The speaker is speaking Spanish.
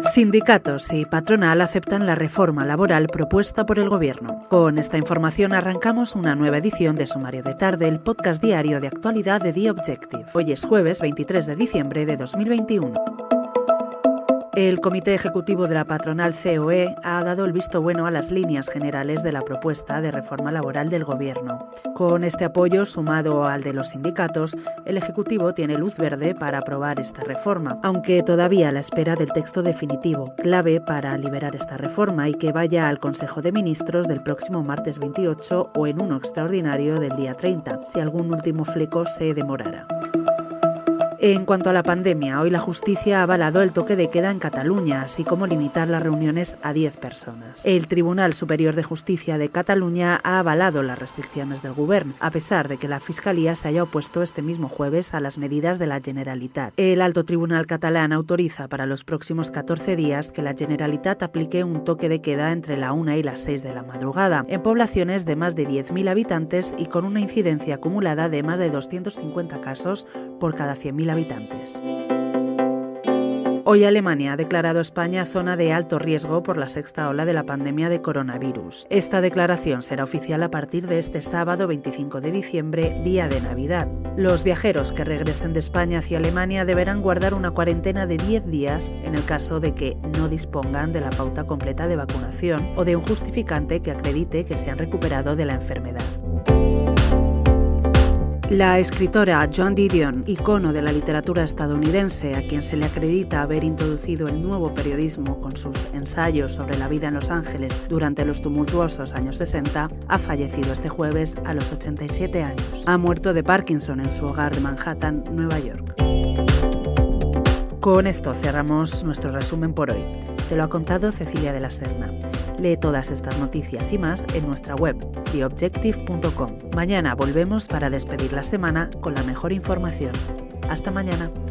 Sindicatos y patronal aceptan la reforma laboral propuesta por el Gobierno. Con esta información arrancamos una nueva edición de Sumario de Tarde, el podcast diario de actualidad de The Objective. Hoy es jueves 23 de diciembre de 2021. El Comité Ejecutivo de la patronal COE ha dado el visto bueno a las líneas generales de la propuesta de reforma laboral del Gobierno. Con este apoyo, sumado al de los sindicatos, el Ejecutivo tiene luz verde para aprobar esta reforma, aunque todavía a la espera del texto definitivo, clave para liberar esta reforma y que vaya al Consejo de Ministros del próximo martes 28 o en uno extraordinario del día 30, si algún último fleco se demorara. En cuanto a la pandemia, hoy la justicia ha avalado el toque de queda en Cataluña, así como limitar las reuniones a 10 personas. El Tribunal Superior de Justicia de Cataluña ha avalado las restricciones del Govern, a pesar de que la Fiscalía se haya opuesto este mismo jueves a las medidas de la Generalitat. El Alto Tribunal catalán autoriza para los próximos 14 días que la Generalitat aplique un toque de queda entre la 1 y las 6 de la madrugada, en poblaciones de más de 10.000 habitantes y con una incidencia acumulada de más de 250 casos por cada 100.000 habitantes. Hoy Alemania ha declarado a España zona de alto riesgo por la sexta ola de la pandemia de coronavirus. Esta declaración será oficial a partir de este sábado 25 de diciembre, día de Navidad. Los viajeros que regresen de España hacia Alemania deberán guardar una cuarentena de 10 días en el caso de que no dispongan de la pauta completa de vacunación o de un justificante que acredite que se han recuperado de la enfermedad. La escritora Joan Didion, icono de la literatura estadounidense, a quien se le acredita haber introducido el nuevo periodismo con sus ensayos sobre la vida en Los Ángeles durante los tumultuosos años 60, ha fallecido este jueves a los 87 años. Ha muerto de Parkinson en su hogar de Manhattan, Nueva York. Con esto cerramos nuestro resumen por hoy. Te lo ha contado Cecilia de la Serna. Lee todas estas noticias y más en nuestra web, theobjective.com. Mañana volvemos para despedir la semana con la mejor información. Hasta mañana.